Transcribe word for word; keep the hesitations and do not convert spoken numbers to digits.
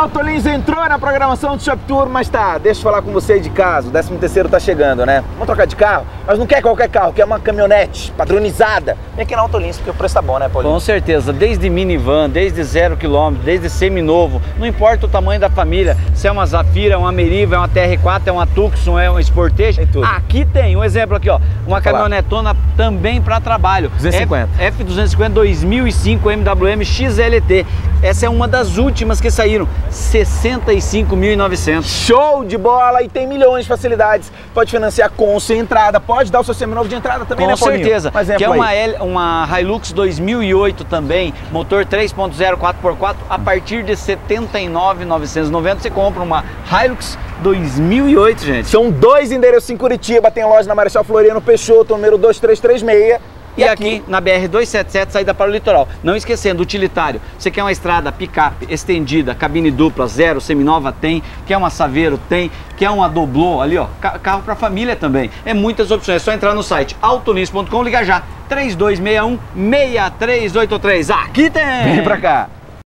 Autolins entrou na programação do Shop Tour, mas tá, deixa eu falar com você aí de casa, o décimo terceiro tá chegando, né? Vamos trocar de carro, mas não quer qualquer carro, quer uma caminhonete padronizada. Vem aqui na Autolins, porque o preço tá bom, né, Paulinho? Com certeza, desde minivan, desde zero quilômetro, desde seminovo, não importa o tamanho da família, se é uma Zafira, uma Meriva, é uma T R quatro, é uma Tucson, é uma Sportage, tem tudo. Aqui tem um exemplo aqui, ó, uma caminhonetona também para trabalho. duzentos e cinquenta. F duzentos e cinquenta dois mil e cinco M W M X L T. Essa é uma das últimas que saíram, sessenta e cinco mil e novecentos. Show de bola! E tem milhões de facilidades. Pode financiar com ou sem entrada, pode dar o seu seminovo de entrada também, com né, Paulinho? certeza. Um que é uma, aí. L, uma Hilux dois mil e oito também, motor três ponto zero quatro por quatro, a partir de setenta e nove mil novecentos e noventa você compra uma Hilux dois mil e oito, gente. São dois endereços em Curitiba, tem loja na Marechal Floriano Peixoto, número dois três três seis. E, e aqui, aqui na B R duzentos e setenta e sete, saída para o litoral. Não esquecendo, utilitário. Você quer uma estrada picape estendida, cabine dupla, zero, seminova, tem. Quer uma Saveiro, tem. Quer uma Doblô, ali ó, carro para família também. É muitas opções, é só entrar no site autolins ponto com, ligar já. três dois seis um, seis três oito três. Aqui tem! Vem pra cá!